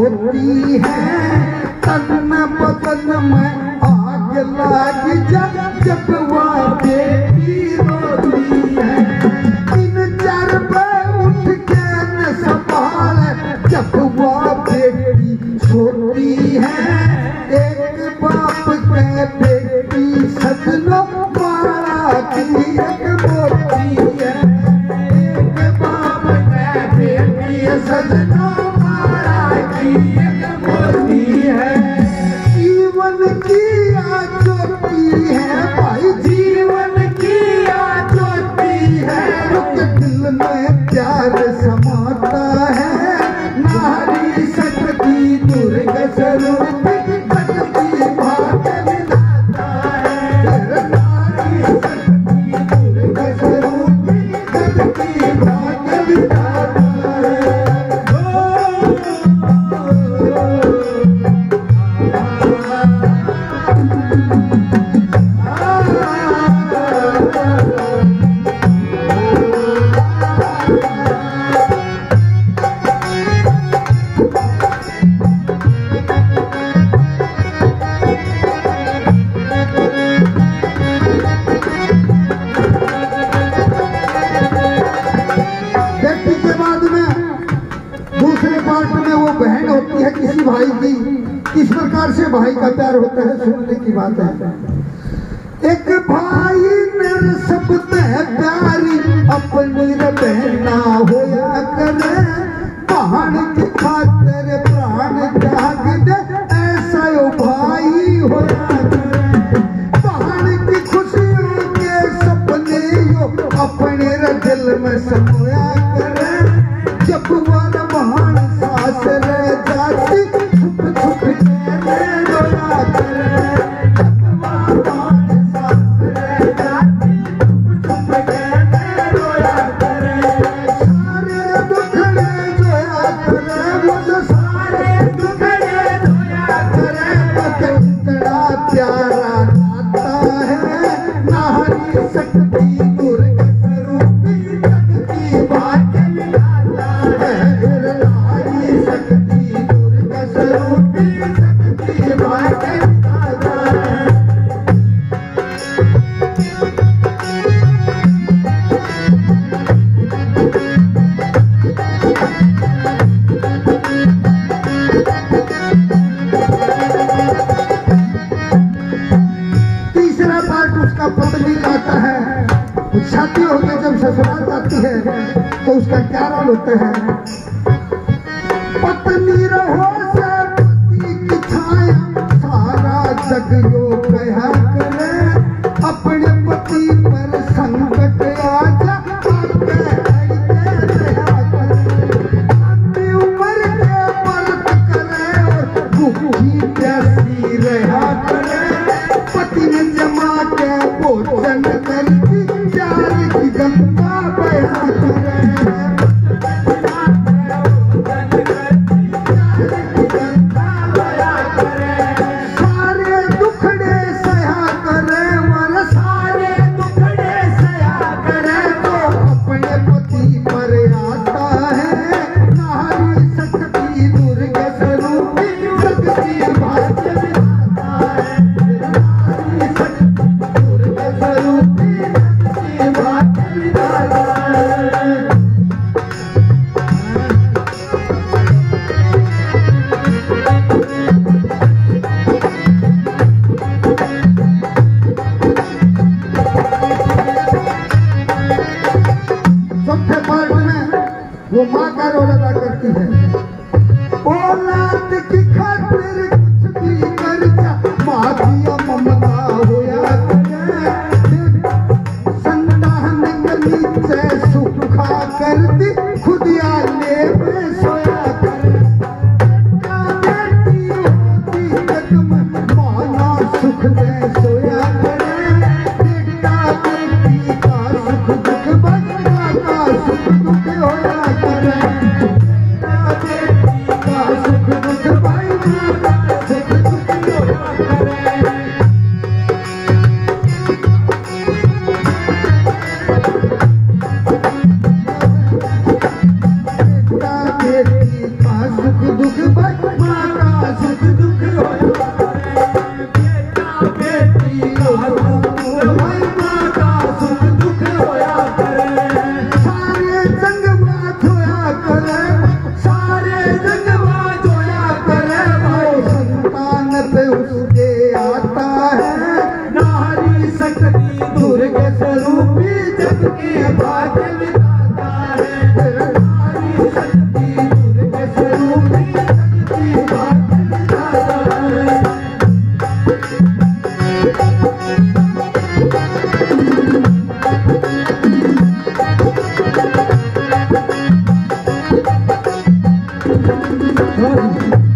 सोती है, तन बदन में आग लाग जा जब वह बेटी रोती है। 3-4 बजे उठ के न संभाल जब वह बेटी सोती है। एक बाप के बेटी सजनों मारा की एक मोती है। एक बाप के बेटी सजनों मारा की एक मोती है। जीवन की ज्योति है भाई, जीवन की ज्योति है। दिल में प्यार समाता है, नारी शक्ति दुर्गा स्वरूप शक्ति भाग विधाता है। नारी शक्ति दुर्गा स्वरूप शक्ति भाग विधाता है। किसी भाई की किस प्रकार से भाई का प्यार होता है, सुनने की बात है। एक भाई मेरे सबसे प्यारी अपनी बहना होया करे। बहन की खातिर प्राण त्याग दे, ऐसा यो भाई होया करे। बहन की खुशियों के सपने यो अपने दिल में सपोया करे। जब वह बहन सास रह जाती छुप छुप के रोया करे। जब वह बहन सास रह जाती छुप छुप के रोया करे। सारे दुखड़े जोया करे, वो जो सारे दुखड़े जोया करे। इतना प्यारा नाता है, नारी शक्ति दुर्गा स्वरूपी शक्ति भाग्य विधाता है। नारी शक्ति दुर्गा स्वरूपी शक्ति भाग्य विधाता है। तीसरा पार्ट उसका पत्नी गाता है। शादी होकर जब ससुराल जाती है तो उसका क्या रोल होता है। पत्नी रहो से पति की छाया, सारा जग यो कहा करे। अपने पति पर संकट आजा, आपके रहा करे। अपनी उम्र के व्रत करे और भूखी प्यासी रहा करे। पति ने जमा के भोजन करती, प्यार की गंगा बहा करे। सारे दुखड़े सहा करे, वर सारे दुखड़े सहा करे। तो अपने पति पर आता है, नारी शक्ति दुर्गा स्वरूपी शक्ति भाग्य विधाता है। नारी शक्ति दुर्गा स्वरूपी शक्ति भाग्य विधाता है। चौथे पार्ट में वो माँ का रोल अदा करती है। औलाद की खातिर कुछ भी कर जा, माँ की ममता होया करे। संतान के नीचे सुखा कर दी, खुद आले में सोया करे। बेटी होती कदम माना सुख दे सोया करे। बेटा बेटी का सुख दुख बच्चा का सुख दुख होया करे। बेटा बेटी का सुख दुख भाई का सुख दुख होया करे। बेटा बेटी का सुख दुख भाई हाँ।